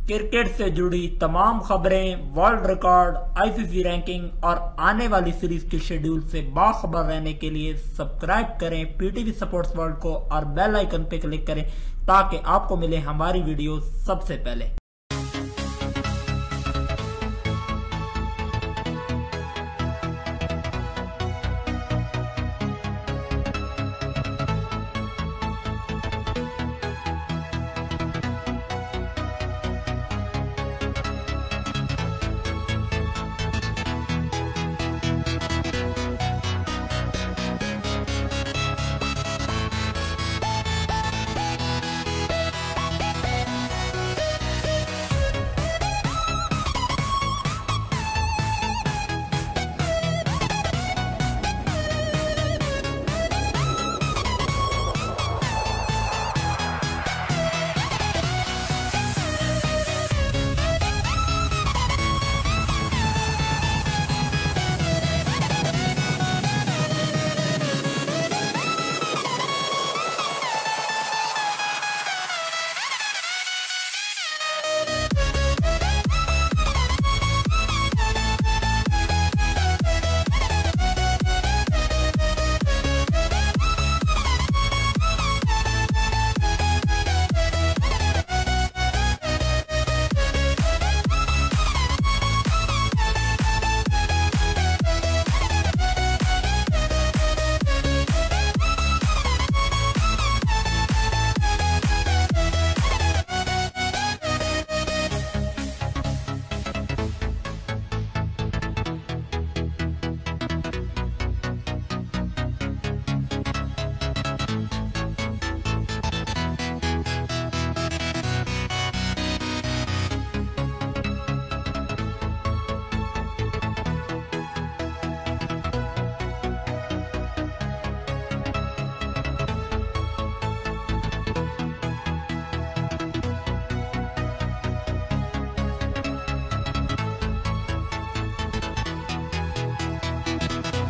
Cricket से जुड़ी तमाम खबरें, वर्ल्ड रिकॉर्ड, आईसीसी रैंकिंग और आने वाली सीरीज के शेड्यूल से बाखबर रहने के लिए सब्सक्राइब करें पीटीवी स्पोर्ट्स वर्ल्ड को और बेल आइकन पे क्लिक करें ताकि आपको मिले हमारी वीडियो सबसे पहले।